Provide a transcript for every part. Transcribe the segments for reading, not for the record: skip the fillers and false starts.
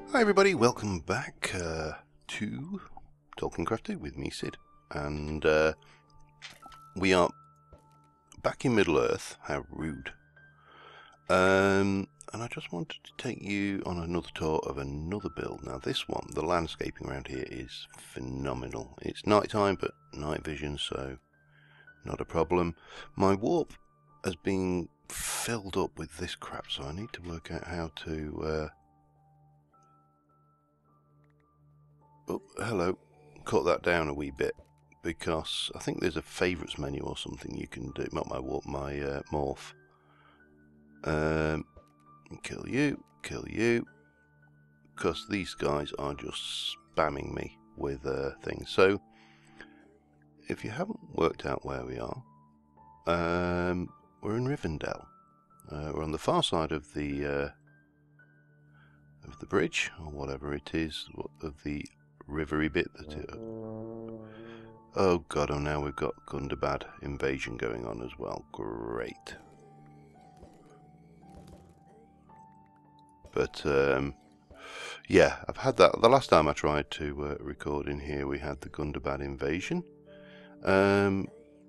Hi everybody, welcome back to Tolkien Crafted with me, Sid, and we are back in Middle-earth. How rude. And I just wanted to take you on another tour of another build. Now this one, the landscaping around here is phenomenal. It's night time, but night vision, so not a problem. My warp has been filled up with this crap, so I need to work out how to oh, hello. Cut that down a wee bit, because I think there's a favourites menu or something you can do. Not my warp, my morph. Kill you, because these guys are just spamming me with things. So, if you haven't worked out where we are, we're in Rivendell. We're on the far side of the bridge, or whatever it is, of the rivery bit that it... Oh god, oh now we've got Gundabad invasion going on as well. Great. But yeah, I've had that. The last time I tried to record in here, we had the Gundabad invasion. But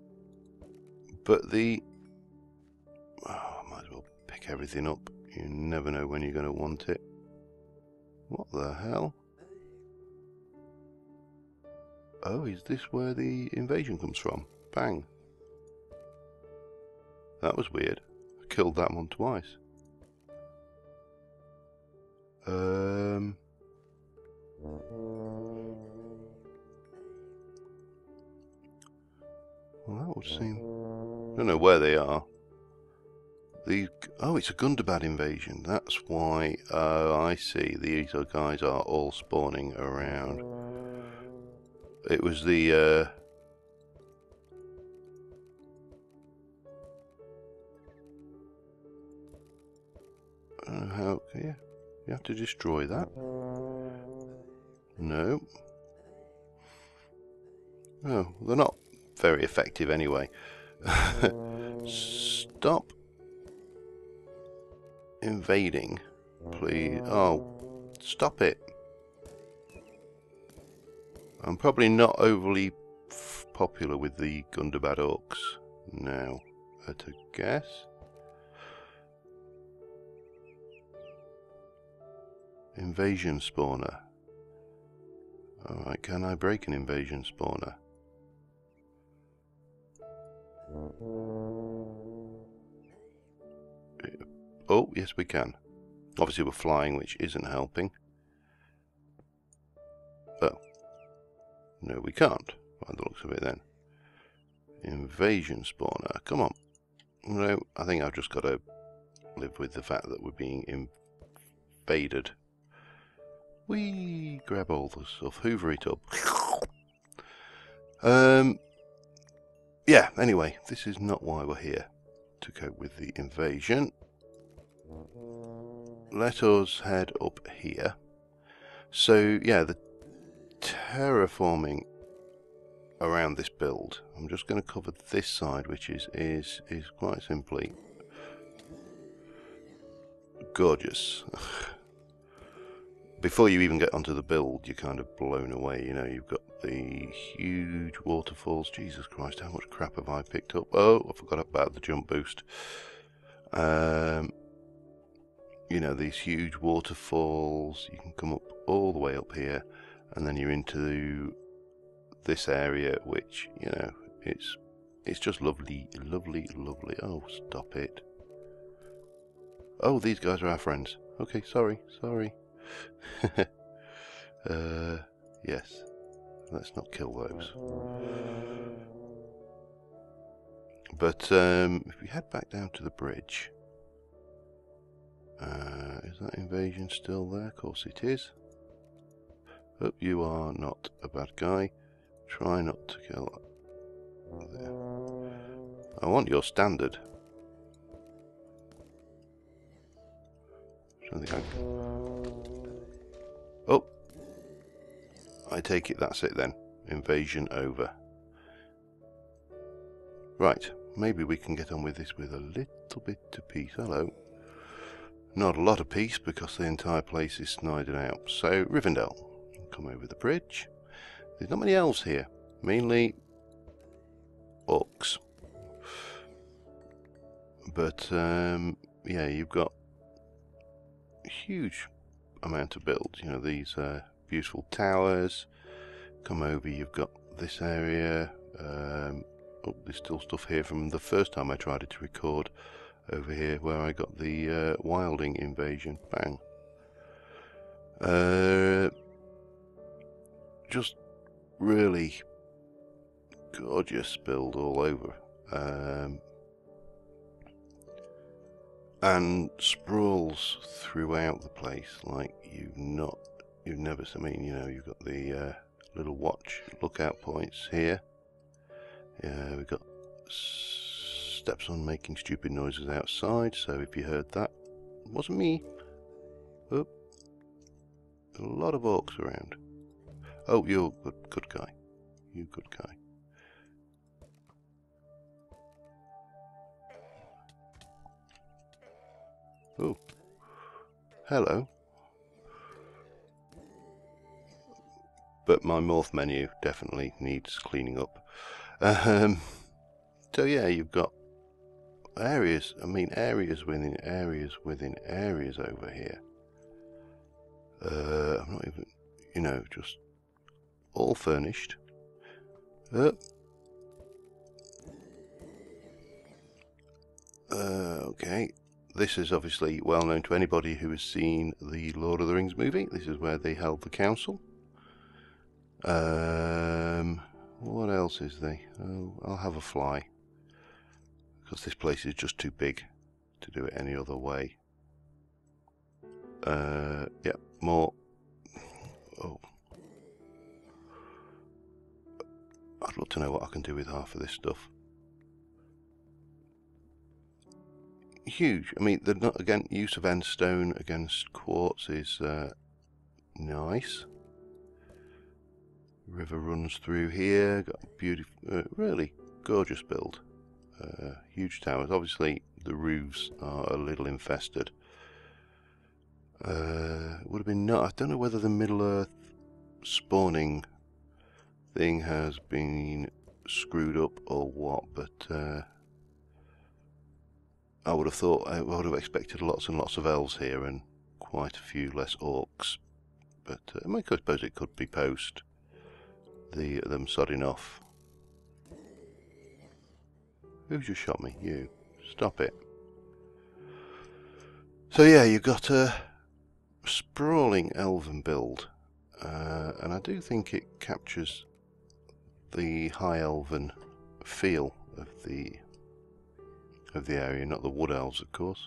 the... Oh, I might as well pick everything up. You never know when you're going to want it. What the hell? Oh, is this where the invasion comes from? Bang. That was weird. I killed that one twice. Well, that would seem... I don't know where they are. Oh, it's a Gundabad invasion. That's why... I see. These guys are all spawning around. It was the... I don't know how... Yeah, you have to destroy that. No. Oh, they're not very effective anyway. Stop invading, please. Oh, stop it. I'm probably not overly popular with the Gundabad orcs now, at a guess. Invasion spawner. Alright, can I break an invasion spawner? Oh, yes we can. Obviously we're flying, which isn't helping. Oh. No, we can't, by the looks of it then. Invasion spawner, come on. No, I think I've just got to live with the fact that we're being invaded. We grab all the stuff, hoover it up. Yeah, anyway, this is not why we're here, to cope with the invasion. Let us head up here. So, yeah, the terraforming around this build. I'm just going to cover this side, which is quite simply gorgeous. Before you even get onto the build, you're kind of blown away. You know, you've got the huge waterfalls. Jesus Christ, how much crap have I picked up? Oh, I forgot about the jump boost. You know, these huge waterfalls. You can come up all the way up here, and then you're into this area, which, you know, it's just lovely, lovely, lovely. Oh, stop it. Oh, these guys are our friends. Okay, sorry. Yes, let's not kill those. But if we head back down to the bridge, is that invasion still there? Of course it is. Oh, you are not a bad guy. Try not to kill there. I want your standard. I don't think I can. Oh, I take it that's it then. Invasion over. Right, maybe we can get on with this with a little bit of peace. Hello. Not a lot of peace because the entire place is snided out. So, Rivendell, come over the bridge. There's not many elves here, mainly orcs. But, yeah, you've got a huge amount of builds. You know, these beautiful towers. Come over, you've got this area. Oh, there's still stuff here from the first time I tried to record over here, where I got the wilding invasion. Bang. Just really gorgeous build all over. And sprawls throughout the place like you've never seen. I mean, you know, you've got the little lookout points here. We've got steps on making stupid noises outside, so if you heard that, it wasn't me. Oh, a lot of orcs around. Oh, you're good guy. You good guy. Oh, hello. But my morph menu definitely needs cleaning up. So yeah, you've got areas, I mean areas within areas within areas over here. I'm not even, you know, just all furnished. Okay, this is obviously well known to anybody who has seen the Lord of the Rings movie. This is where they held the council. What else is there? Oh, I'll have a fly, because this place is just too big to do it any other way. Yeah, more. Oh, I'd love to know what I can do with half of this stuff. Huge. I mean, again, use of endstone against quartz is nice. River runs through here. Got a beautiful, really gorgeous build. Huge towers. Obviously, the roofs are a little infested. Would have been I don't know whether the Middle Earth spawning thing has been screwed up or what, but I would have expected lots and lots of elves here and quite a few less orcs. But I suppose it could be post them sodding off. Who just shot me? You. Stop it. So yeah, you've got a sprawling elven build, and I do think it captures the high elven feel of the area, not the wood elves, of course.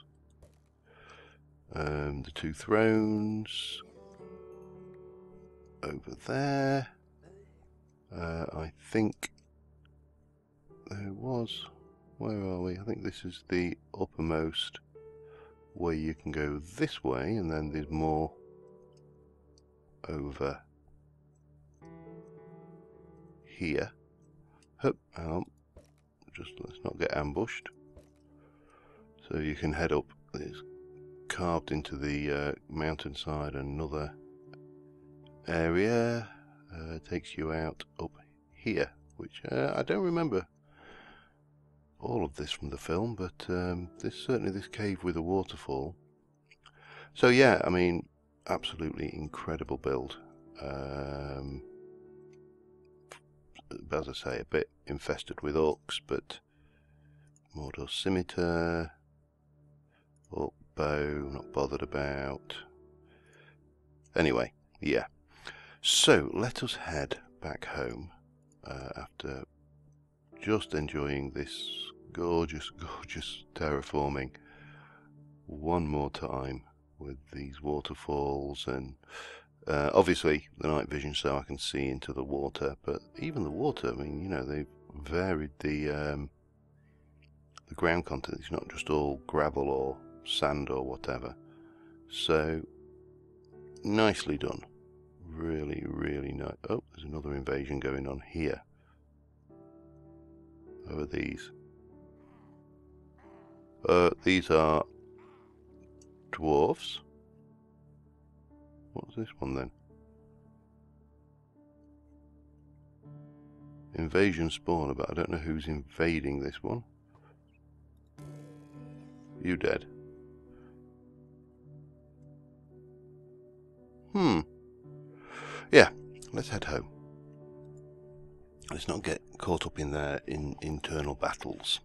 The two thrones over there. I think there was. Where are we? I think this is the uppermost, where you can go this way, and then there's more over here. Hup, just let's not get ambushed. So you can head up. It's carved into the mountainside. Another area takes you out up here, which I don't remember all of this from the film, but certainly this cave with a waterfall. So yeah, I mean, absolutely incredible build. As I say, a bit infested with orcs, but Mordor scimitar, orc bow, not bothered about. Anyway, yeah. So let us head back home after just enjoying this gorgeous, gorgeous terraforming one more time with these waterfalls and obviously the night vision so I can see into the water. But even the water, I mean, you know, they've varied the ground content. It's not just all gravel or sand or whatever. So nicely done. Really, really nice. Oh, there's another invasion going on here. Over these. These are dwarves. What's this one then? Invasion spawner, but I don't know who's invading this one. You dead? Yeah, let's head home. Let's not get caught up in their internal battles.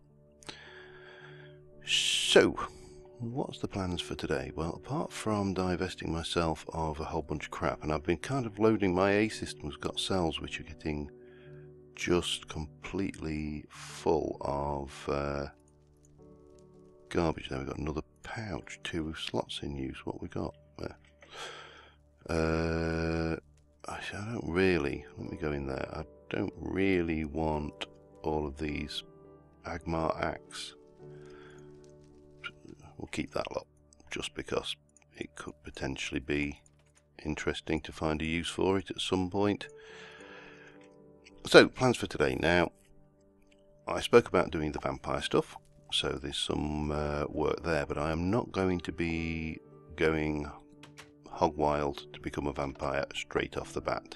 So, what's the plans for today? Well, apart from divesting myself of a whole bunch of crap, and I've been kind of loading my A system's got cells which are getting just completely full of garbage. There we've got another pouch, 2 slots in use. What we got there? I don't really, let me go in there, I don't really want all of these Agmar axe. We'll keep that lot, just because it could potentially be interesting to find a use for it at some point. So, plans for today. Now, I spoke about doing the vampire stuff, so there's some work there, but I am not going to be going hog wild to become a vampire straight off the bat.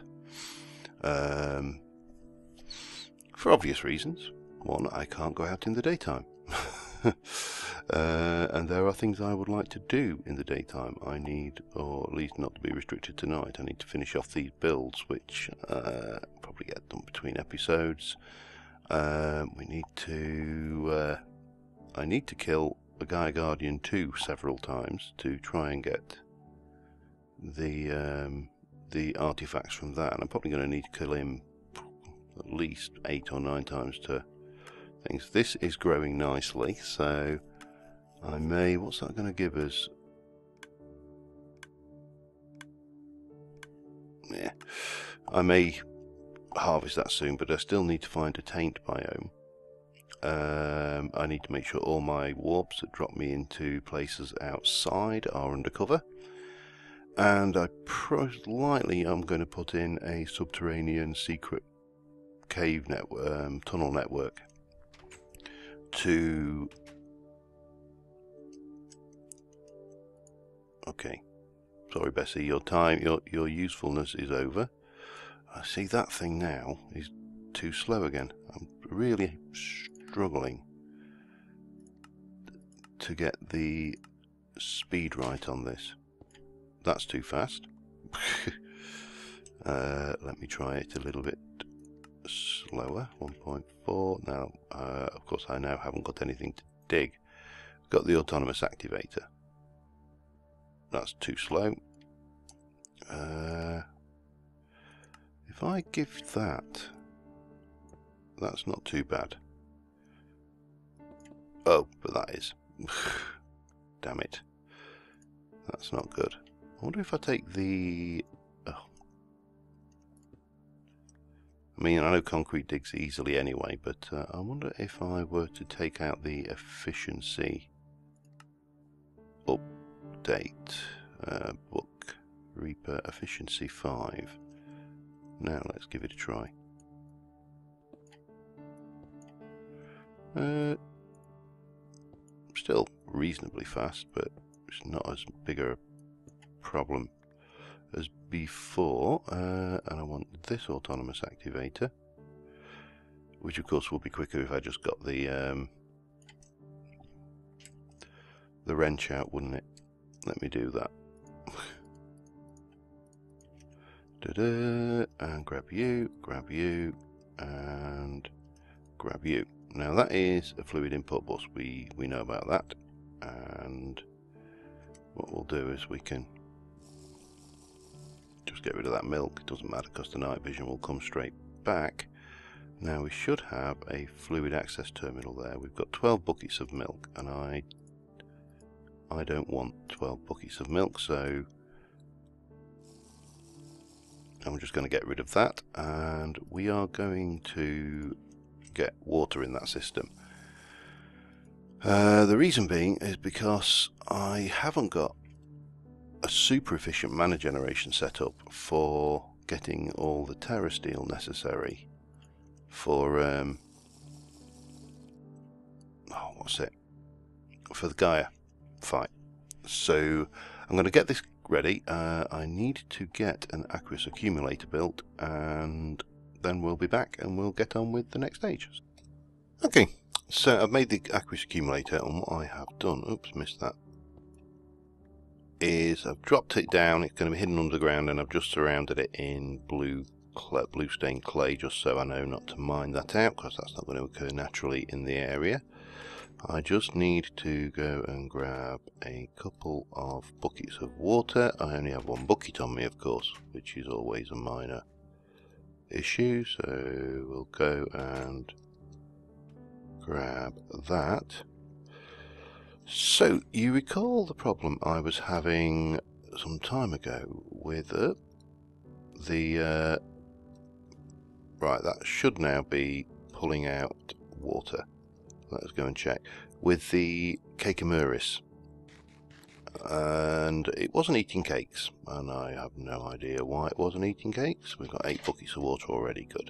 For obvious reasons. One, I can't go out in the daytime. And there are things I would like to do in the daytime. I need, or at least not to be restricted tonight, I need to finish off these builds, which probably get done between episodes. We need to, I need to kill a Gaia Guardian 2 several times to try and get the artifacts from that, and I'm probably going to need to kill him at least 8 or 9 times to things. This is growing nicely, so I may, what's that going to give us? Yeah, I may harvest that soon, but I still need to find a taint biome. I need to make sure all my warps that drop me into places outside are under cover. And I likely am going to put in a subterranean secret cave network, tunnel network to... Okay, sorry Bessie, your usefulness is over. I see that thing now is too slow again. I'm really struggling to get the speed right on this. That's too fast. Let me try it a little bit slower. 1.4. Now, of course, I now haven't got anything to dig. Got the autonomous activator. That's too slow. If I give that, that's not too bad. Oh, but that is. Damn it. That's not good. I wonder if I take the... Oh. I mean, I know concrete digs easily anyway, but I wonder if I were to take out the efficiency update book, Reaper efficiency 5. Now let's give it a try. Still reasonably fast, but it's not as big a problem as before. And I want this autonomous activator, which of course will be quicker if I just got the wrench out, wouldn't it? Let me do that. And grab you, and grab you. Now that is a fluid input bus, we know about that, and what we'll do is we can just get rid of that milk. It doesn't matter because the night vision will come straight back. Now we should have a fluid access terminal there. We've got 12 buckets of milk, and I don't want 12 buckets of milk, so I'm just going to get rid of that, and we are going to get water in that system. The reason being is because I haven't got a super efficient mana generation set up for getting all the terra steel necessary for for the Gaia fight. So I'm going to get this ready. I need to get an aqueous accumulator built, and then we'll be back and we'll get on with the next stage. Okay, so I've made the aqueous accumulator, and what I have done, oops, missed that, is I've dropped it down. It's going to be hidden underground, and I've just surrounded it in blue stained clay, just so I know not to mine that out, because that's not going to occur naturally in the area. I just need to go and grab a couple of buckets of water. I only have one bucket on me, of course, which is always a minor issue, so we'll go and grab that. So, you recall the problem I was having some time ago with the right, that should now be pulling out water. Let's go and check. With the Cakemuris. And it wasn't eating cakes, and I have no idea why it wasn't eating cakes. We've got 8 buckets of water already, good.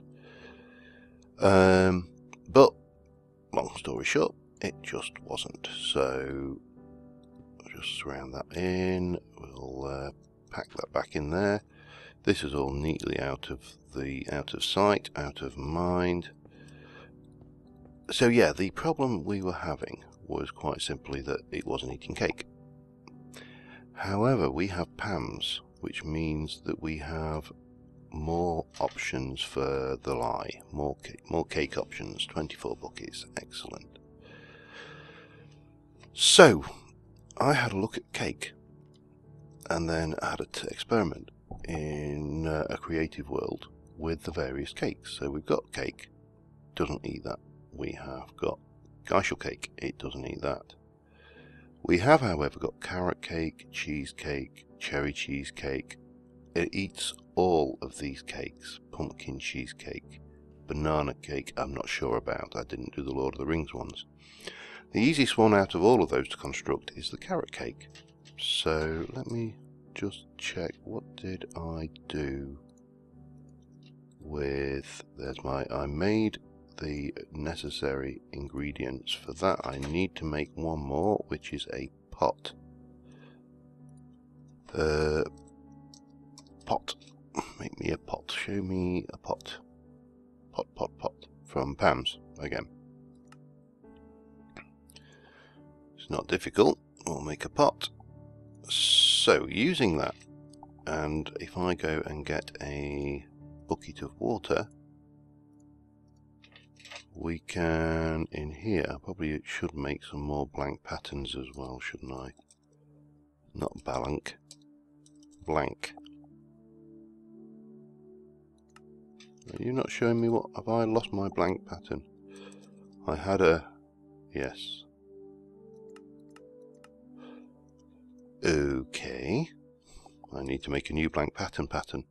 But, long story short, it just wasn't. So, I'll just surround that in. We'll pack that back in there. This is all neatly out of sight, out of mind. So yeah, the problem we were having was quite simply that it wasn't eating cake. However, we have PAMs, which means that we have more options for the lye, more cake options, 24 buckets, excellent. So, I had a look at cake, and then I had to experiment in a creative world with the various cakes. So we've got cake, doesn't eat that. We have got geishel cake, it doesn't eat that. We have, however, got carrot cake, cheesecake, cherry cheesecake. It eats all of these cakes. Pumpkin cheesecake, banana cake, I'm not sure about. I didn't do the Lord of the Rings ones. The easiest one out of all of those to construct is the carrot cake. So let me just check, what did I do with, I made the necessary ingredients for that. I need to make one more, which is a pot. Pot. Make me a pot. Show me a pot. Pot. From Pam's again. It's not difficult. We'll make a pot. So, using that, and if I go and get a bucket of water, we can, in here, probably should make some more blank patterns as well, shouldn't I? Not blank. Blank. Are you not showing me what? Have I lost my blank pattern? I had a... Yes. Okay. I need to make a new blank pattern.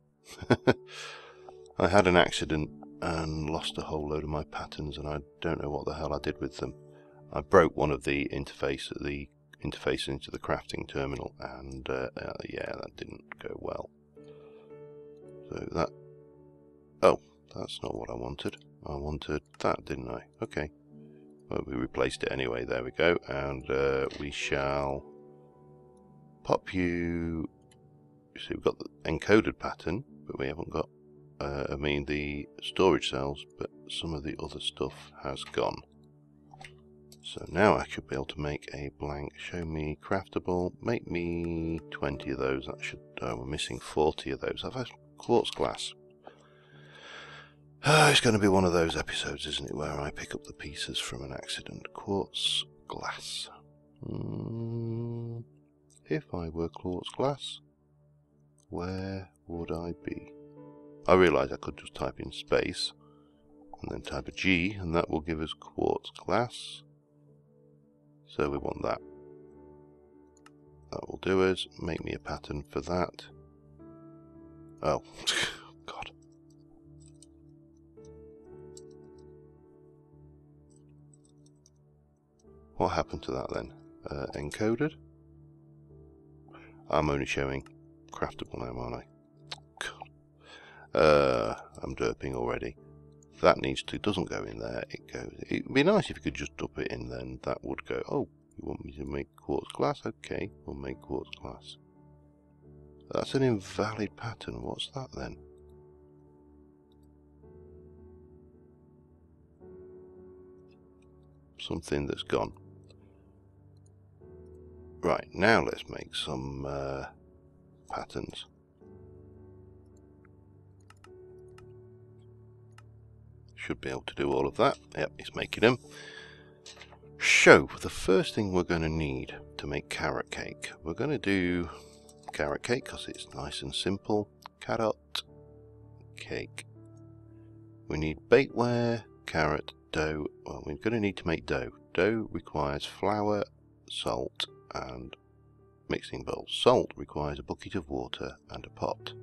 I had an accident and lost a whole load of my patterns, and I don't know what the hell I did with them. I broke one of the interface into the crafting terminal, and yeah, that didn't go well. So that... Oh, that's not what I wanted. I wanted that, didn't I? Okay. Well, we replaced it anyway, there we go, and we shall pop you... See, we've got the encoded pattern, but we haven't got, I mean the storage cells, but some of the other stuff has gone. So now I should be able to make a blank, show me craftable, make me 20 of those. That should, we're missing 40 of those. I've had quartz glass. It's going to be one of those episodes, isn't it, where I pick up the pieces from an accident. Quartz glass. If I were quartz glass, where would I be? I realise I could just type in space and then type a G, and that will give us quartz glass. So we want that. That will do us. Make me a pattern for that. Oh, God. What happened to that then? Encoded? I'm only showing craftable now, aren't I? I'm derping already. That needs to, doesn't go in there, it goes. It'd be nice if you could just dump it in, then that would go. Oh, You want me to make quartz glass? Okay, we'll make quartz glass. That's an invalid pattern. What's that then? Something that's gone. Right, now let's make some patterns. Should be able to do all of that. Yep, it's making them. So, the first thing we're going to need to make carrot cake. We're going to do carrot cake because it's nice and simple. Carrot cake. We need bakeware, carrot, dough. Well, we're going to need to make dough. Dough requires flour, salt and mixing bowl. Salt requires a bucket of water and a pot.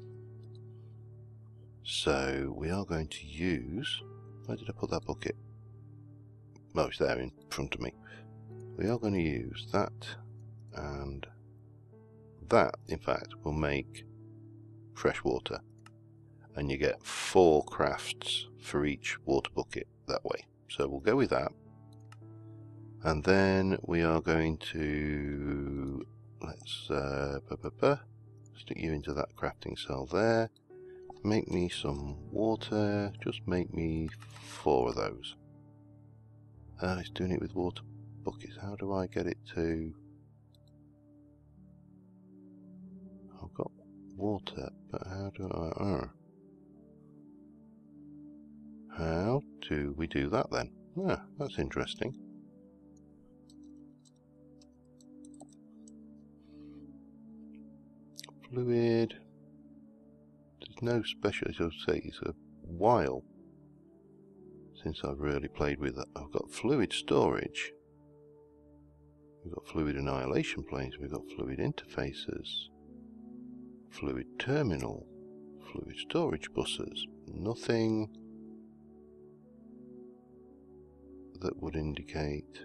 So we are going to use... Where did I put that bucket? Oh, it's there in front of me. We are going to use that, and that, in fact, will make fresh water. And you get 4 crafts for each water bucket that way. So we'll go with that. And then we are going to... Let's stick you into that crafting cell there. Make me some water. Just make me 4 of those. It's doing it with water buckets. How do I get it to... I've got water, but how do I... How do we do that then? Ah, that's interesting. Fluid. There's no special, as I'll say, it's a while since I've really played with that. I've got fluid storage. We've got fluid annihilation planes. We've got fluid interfaces. Fluid terminal. Fluid storage buses. Nothing that would indicate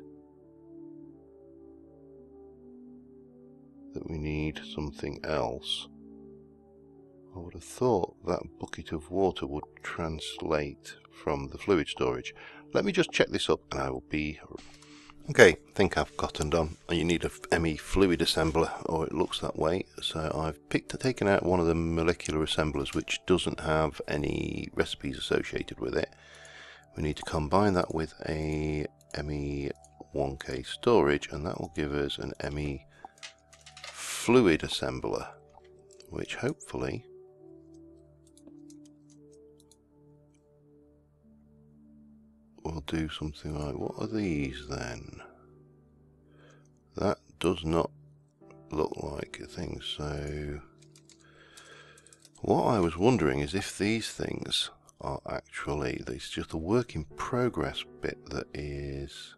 that we need something else. I would have thought that bucket of water would translate from the fluid storage. Let me just check this up and I will be... Okay, I think I've cottoned on. You need a ME fluid assembler, or it looks that way. So I've taken out one of the molecular assemblers which doesn't have any recipes associated with it. We need to combine that with a ME1K storage, and that will give us an ME fluid assembler, which hopefully will do something like... What are these then? That does not look like a thing. So what I was wondering is if these things are actually... It's just a work in progress bit that is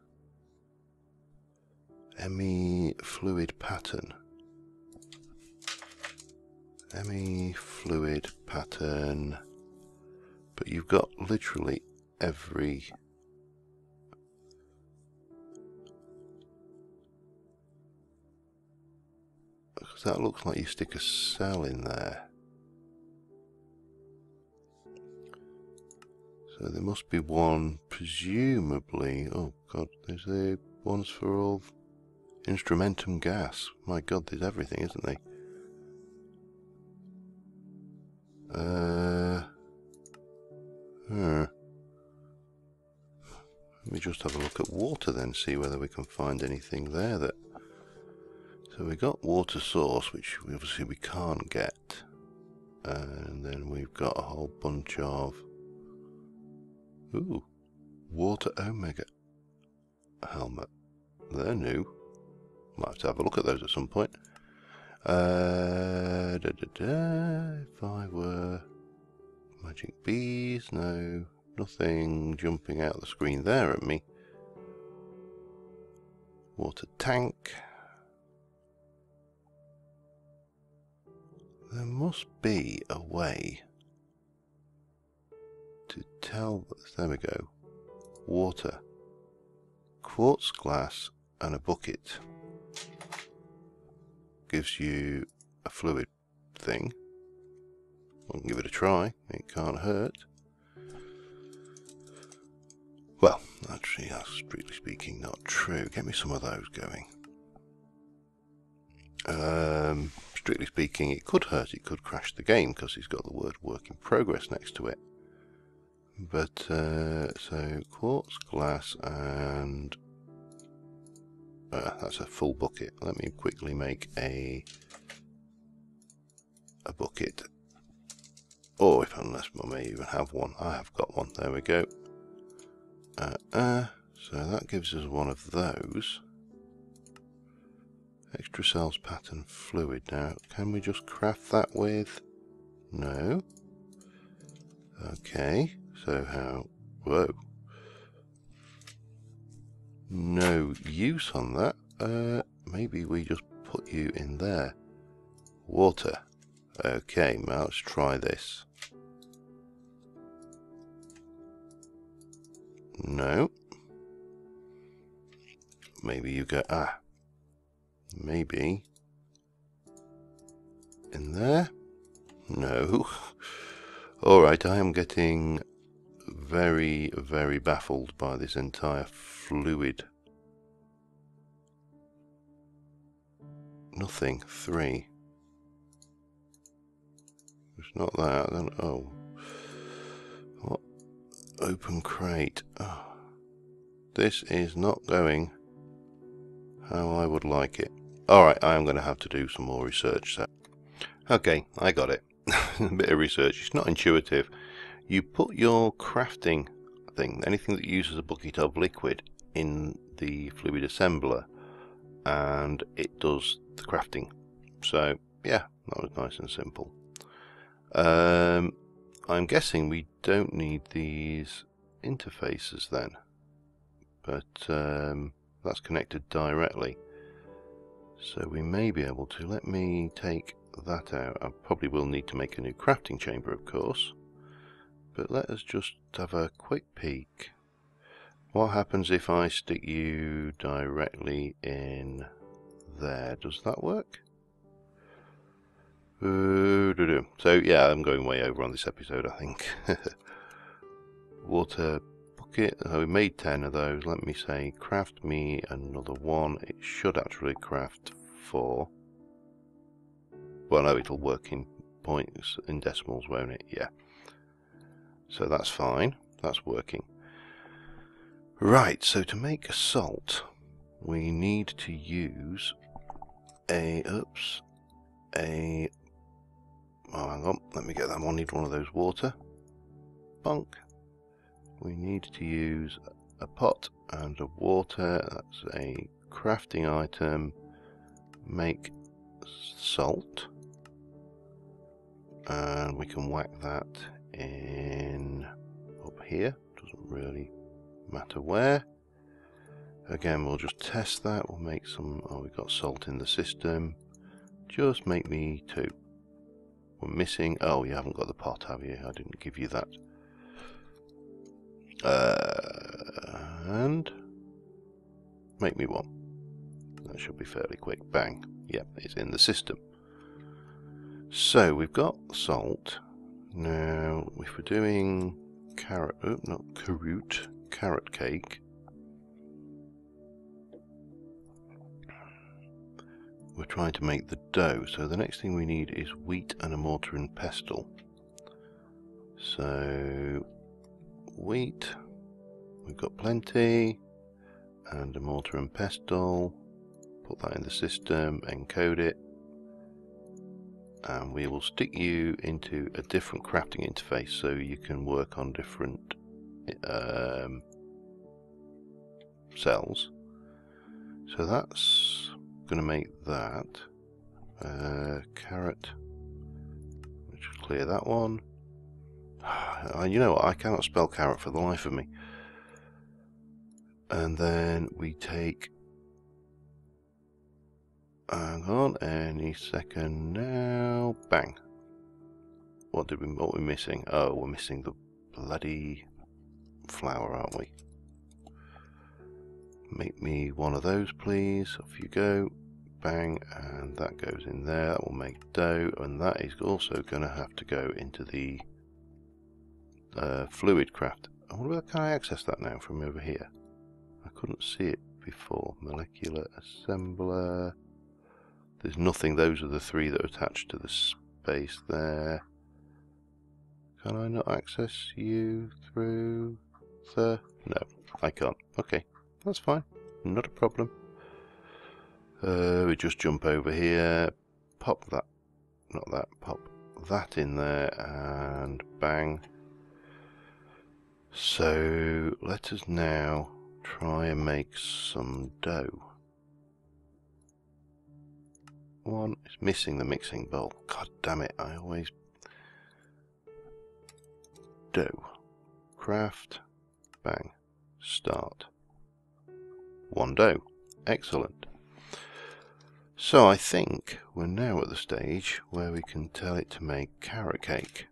ME fluid pattern. ME fluid pattern. But you've got literally every... Because that looks like you stick a cell in there. So there must be one, presumably... Oh god, there's the ones for all instrumentum gas. My god, there's everything, isn't there? Let me just have a look at water then, see whether we can find anything there that... So we got water source, which obviously we can't get. And then we've got a whole bunch of... Ooh, water omega helmet. They're new. Might have to have a look at those at some point. If I were... Magic bees, no. Nothing jumping out of the screen there at me. Water tank. There must be a way to tell... There we go. Water. Quartz glass and a bucket. Gives you a fluid thing. I can give it a try. It can't hurt. Well, actually, that's strictly speaking not true. Get me some of those going. Strictly speaking, it could hurt, it could crash the game because it's got the word work in progress next to it. But, so quartz, glass, and that's a full bucket. Let me quickly make a bucket. Or if unless I may even have one. I have got one. There we go. So that gives us one of those. Extra cells pattern fluid. Now, can we just craft that with? No. Okay, so how? Whoa. No use on that. Maybe we just put you in there. Water. Okay, now let's try this. No. Maybe you go, maybe in there? No. Alright, I am getting very, very baffled by this entire fluid. Nothing. 3. It's not that. Then, oh. What? Open crate. Oh. This is not going how I would like it. Alright, I am going to have to do some more research. So. Okay, I got it. A bit of research. It's not intuitive. You put your crafting thing, anything that uses a bucket of liquid, in the fluid assembler, and it does the crafting. So, yeah, that was nice and simple. I'm guessing we don't need these interfaces then, but that's connected directly. So we may be able to. Let me take that out. I probably will need to make a new crafting chamber, of course. But let us just have a quick peek. What happens if I stick you directly in there? Does that work? So yeah, I'm going way over on this episode, I think. Water bucket. So we made 10 of those. Let me say, craft me another one. It should actually craft 4. Well, no, it'll work in points, in decimals, won't it? Yeah. So that's fine. That's working. Right, so to make a salt, we need to use oh, hang on, let me get that one. Need one of those water. Bunk. We need to use a pot and a water. That's a crafting item. Make salt. And we can whack that in up here. Doesn't really matter where. Again, we'll just test that. We'll make some. Oh, we've got salt in the system. Just make me 2. We're missing. Oh, you haven't got the pot, have you? I didn't give you that. And make me 1. That should be fairly quick. Bang. Yep, it's in the system. So we've got salt. Now, if we're doing carrot, carrot cake, we're trying to make the dough. So the next thing we need is wheat and a mortar and pestle. So wheat, we've got plenty, and a mortar and pestle. Put that in the system, encode it, and we will stick you into a different crafting interface so you can work on different cells. So that's going to make that carrot. Let's clear that one. You know what? I cannot spell carrot for the life of me. And then we take. Hang on, any second now. Bang. What are we missing? Oh, we're missing the bloody flour, aren't we? Make me one of those, please. Off you go. Bang, and that goes in there. That will make dough, and that is also going to have to go into the fluid craft. I wonder can I access that now from over here? I couldn't see it before. Molecular assembler. There's nothing. Those are the three that are attached to the space there. Can I not access you through the... No, I can't. Okay, that's fine. Not a problem. We just jump over here. Pop that. Not that. Pop that in there and bang. So let us now try and make some dough. One is missing the mixing bowl. God damn it, I always... Dough. Craft. Bang. Start. One dough. Excellent. So I think we're now at the stage where we can tell it to make carrot cake.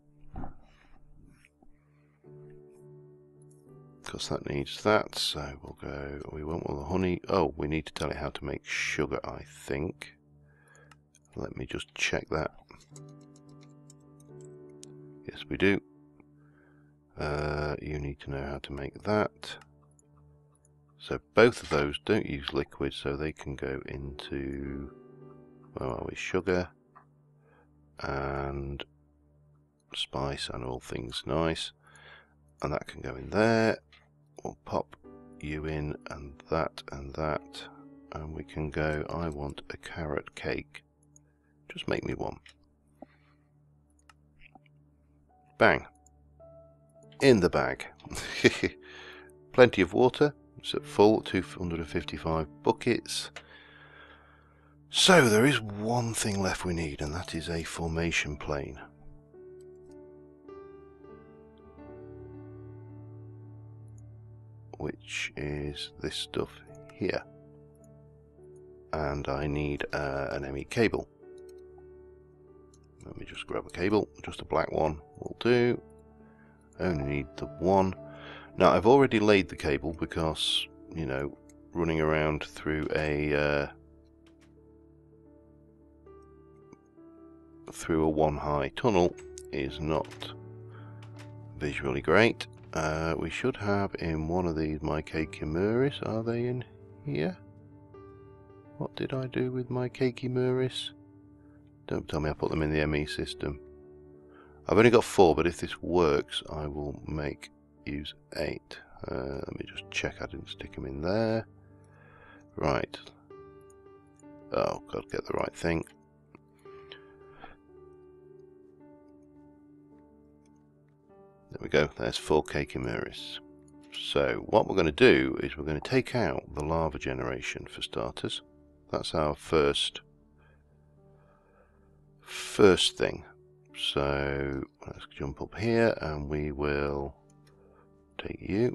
Because that needs that, so we'll go... We won't want the honey... Oh, we need to tell it how to make sugar, I think. Let me just check that. Yes, we do. You need to know how to make that. So both of those don't use liquid, so they can go into, where are we, sugar and spice and all things nice. And that can go in there. We'll pop you in and that, and we can go, I want a carrot cake. Just make me one. Bang. In the bag. Plenty of water. It's at full, 255 buckets. So there is one thing left we need, and that is a formation plane. Which is this stuff here. And I need an ME cable. Let me just grab a cable, just a black one will do. Only need the one. Now I've already laid the cable because, you know, running around through a one high tunnel is not visually great. We should have in one of these my Kekimuris. Are they in here? What did I do with my Kekimuris? Don't tell me I put them in the ME system. I've only got 4, but if this works, I will use 8. Let me just check I didn't stick them in there. Right. Oh, got to get the right thing. There we go. There's 4 Kekimuris. So what we're going to do is we're going to take out the lava generation for starters. That's our first thing. So let's jump up here and we will take you.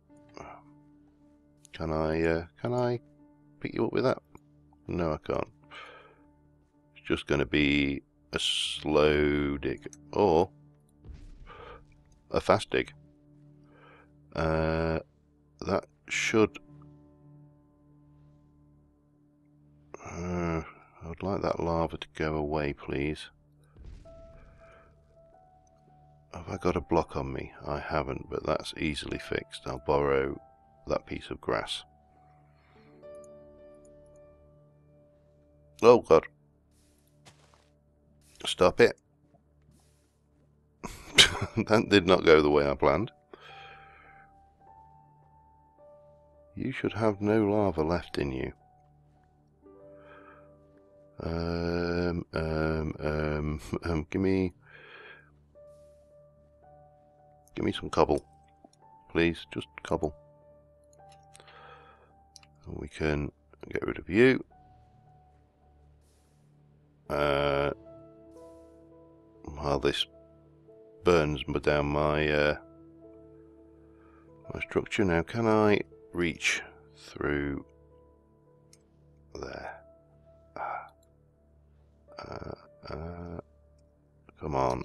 Can I pick you up with that? No, I can't. It's just going to be a slow dig or a fast dig. That should... I would like that lava to go away, please. Have I got a block on me? I haven't, but that's easily fixed. I'll borrow that piece of grass. Oh God. Stop it. That did not go the way I planned. You should have no lava left in you. Give me some cobble, please. Just cobble. And we can get rid of you. While this burns down my my structure. Now, can I reach through there? Come on.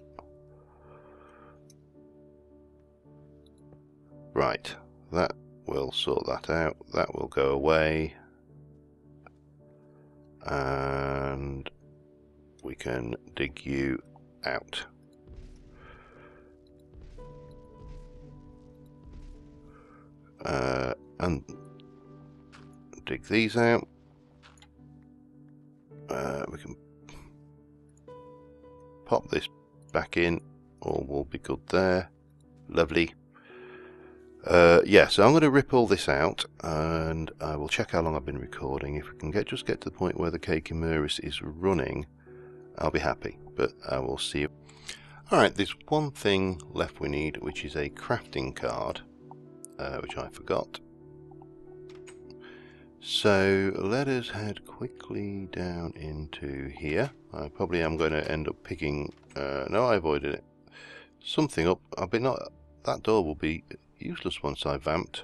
Right, that will sort that out. That will go away. And we can dig you out. and dig these out. We can pop this back in, all will be good there. Lovely. Yeah, so I'm going to rip all this out, and I will check how long I've been recording. If we can just get to the point where the cake immerse is running, I'll be happy, but I will see you. Alright, there's one thing left we need, which is a crafting card, which I forgot. So let us head quickly down into here. I probably am going to end up picking, no, I avoided it, something up. That door will be useless once I've vamped.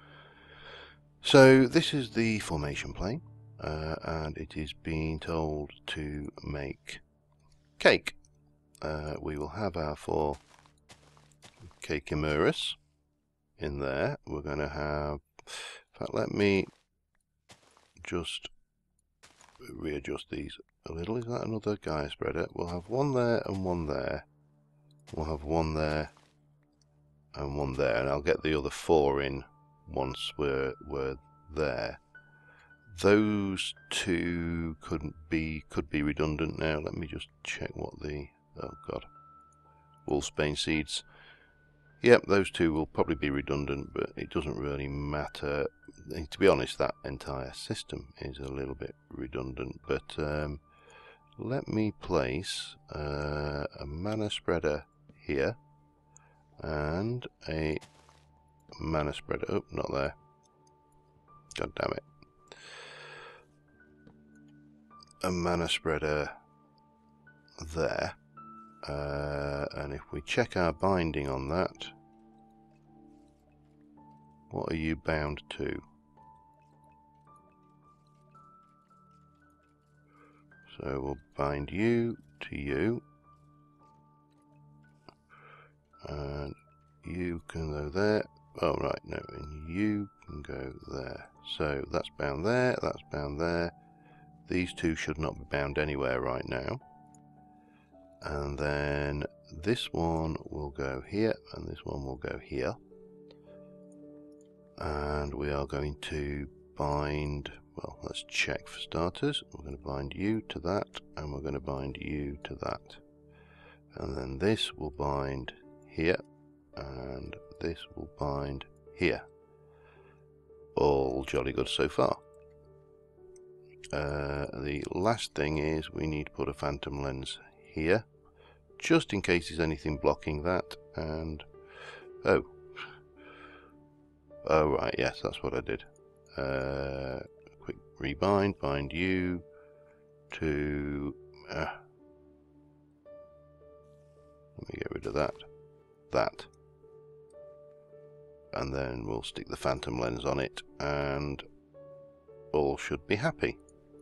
So this is the formation plane, and it is being told to make cake. We will have our 4 cake immerse in there. We're going to have, in fact, let me just readjust these a little. Is that another Gaia spreader? We'll have one there and one there. We'll have one there and one there, and I'll get the other 4 in once we're there. Those 2 could be redundant now. Let me just check what the, oh god, wolfsbane seeds. Yep, those 2 will probably be redundant, but it doesn't really matter. To be honest, that entire system is a little bit redundant, but let me place a mana spreader here and a mana spreader, oh, not there, god damn it, a mana spreader there, and if we check our binding on that, what are you bound to? So we'll bind you to you, and you can go there. Oh right, no, and you can go there. So that's bound there, that's bound there. These 2 should not be bound anywhere right now. And then this one will go here, and this one will go here. And we are going to bind, well, let's check for starters. We're going to bind you to that, and we're going to bind you to that. And then this will bind here, and this will bind here. All jolly good so far. The last thing is we need to put a phantom lens here, just in case there's anything blocking that, and oh right, yes, that's what I did. Quick rebind, bind you to let me get rid of that, and then we'll stick the phantom lens on it, and all should be happy.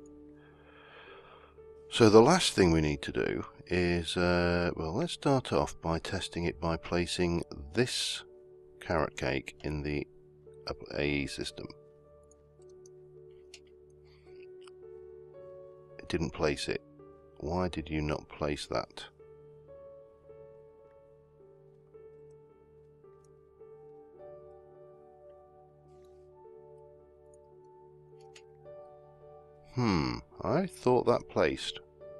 So the last thing we need to do is, well, let's start off by testing it by placing this carrot cake in the AE system. It didn't place it. Why did you not place that? I thought that placed.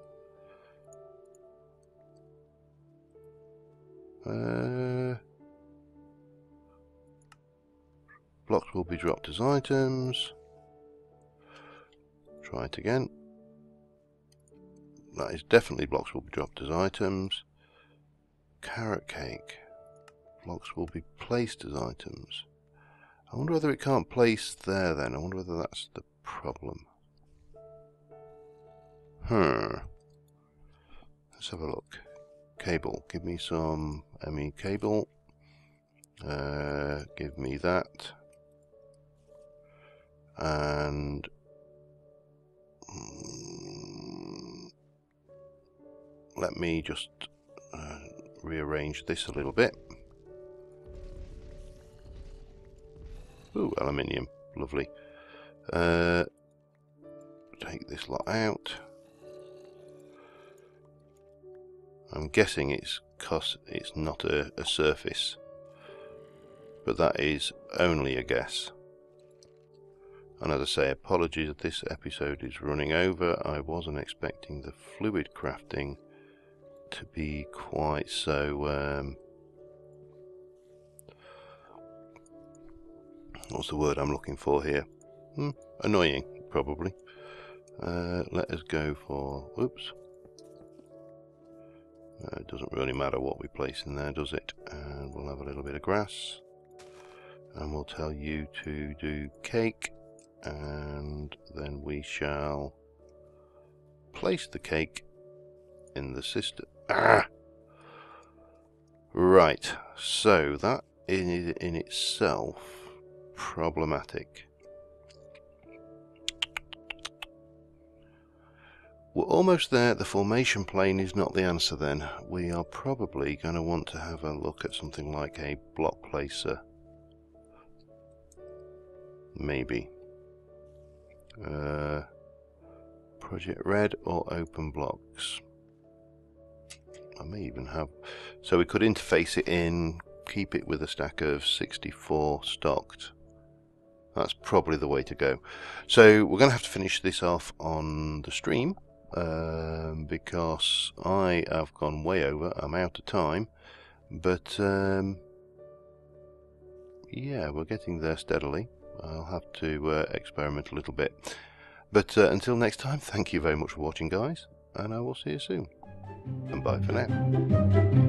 Blocks will be dropped as items. Try it again. That is definitely blocks will be dropped as items. Carrot cake. Blocks will be placed as items. I wonder whether it can't place there then. I wonder whether that's the problem. Let's have a look. Cable. Give me some ME cable. Give me that. And let me just rearrange this a little bit. Ooh, aluminium. Lovely. Take this lot out. I'm guessing it's because it's not a surface. but that is only a guess. And as I say, apologies if this episode is running over. I wasn't expecting the fluid crafting to be quite so what's the word I'm looking for here? Annoying, probably. Let us go for, oops. It doesn't really matter what we place in there, does it? And we'll have a little bit of grass. And we'll tell you to do cake. And then we shall place the cake in the system. Right, so that is in itself problematic. We're almost there. The formation plane is not the answer then. We are probably going to want to have a look at something like a block placer. Maybe. Project Red or open blocks. I may even have... So we could interface it in, keep it with a stack of 64 stocked. That's probably the way to go. So we're going to have to finish this off on the stream. Because I have gone way over. I'm out of time. But yeah, we're getting there steadily. I'll have to experiment a little bit. But until next time, thank you very much for watching, guys, and I will see you soon. And bye for now.